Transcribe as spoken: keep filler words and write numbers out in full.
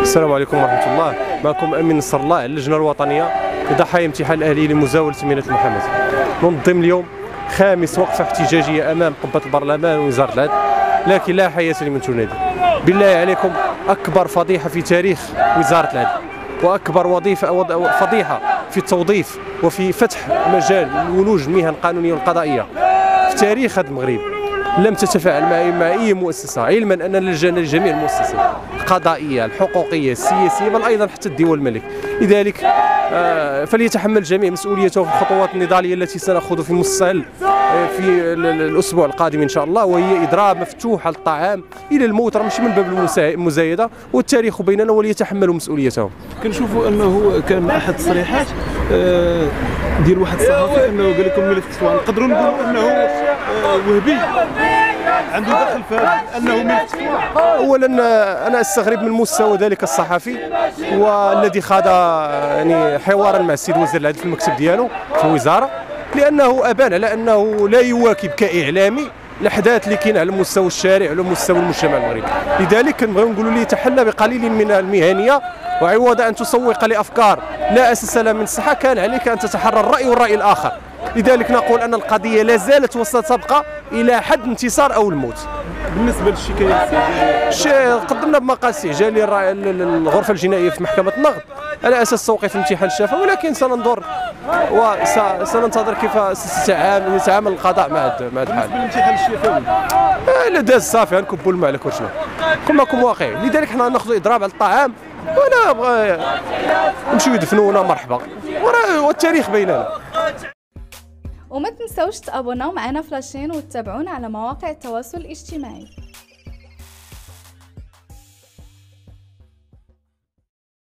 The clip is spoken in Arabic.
السلام عليكم ورحمة الله. معكم أمين نصر الله على اللجنة الوطنية لضحايا امتحان الأهلي لمزاولة ميناء المحمد. ننظم اليوم خامس وقفة احتجاجية أمام قبة البرلمان ووزارة العدل، لكن لا حياة لمن تنادي. بالله عليكم، أكبر فضيحة في تاريخ وزارة العدل وأكبر وظيفة فضيحة في التوظيف وفي فتح مجال ولوج المهن القانونية والقضائية في تاريخ هذا المغرب. لم تتفاعل مع مع أي مؤسسة، علما أن لجأنا لجميع المؤسسات القضائية الحقوقية السياسية بل أيضا حتى الدول الملك. لذلك فليتحمل الجميع مسؤوليته في الخطوات النضالية التي سنأخذ في مستقبل في الأسبوع القادم إن شاء الله، وهي إضراب مفتوح على الطعام إلى الموت، ماشي من باب المزايدة، والتاريخ بيننا وليتحملوا مسؤوليتهم. كنشوفوا أنه كان أحد التصريحات ديال واحد الصحفي أنه قال لكم ملف تطوان، نقدروا نقولوا أنه وهبي عنده دخل في أنه ملف تطوان. أولا أنا أستغرب من مستوى ذلك الصحفي والذي خاض يعني حوارا مع السيد وزير العدل في المكتب ديالو في الوزارة، لأنه أبان على أنه لا يواكب كإعلامي الأحداث اللي كاين على مستوى الشارع وعلى مستوى المجتمع المغربي. لذلك كنبغيو نقولوا ليه تحلى بقليل من المهنية، وعوض أن تسوق لأفكار لا أساس لها من الصحة كان عليك أن تتحرى الرأي والرأي الآخر. لذلك نقول أن القضية لا زالت وستبقى إلى حد انتصار أو الموت. بالنسبة للشكاية الاستعجالية، قدمنا بمقال استعجالي للغرفة الجنائية في محكمة النقد على أساس توقيف الامتحان الشفوي، ولكن سننظر وسننتظر كيف سيتعامل القضاء مع هذا الحال. بالنسبة للامتحان الشفوي لا داز صافي، غنكبوا الماء على كرشنا، كون معكم واقعي. لذلك حنا ناخذوا إضراب على الطعام ولا بغا نمشيو يدفنونا مرحبا، والتاريخ بيننا. وما تنسوش تابوناو معنا في لاشين وتتابعونا على مواقع التواصل الاجتماعي.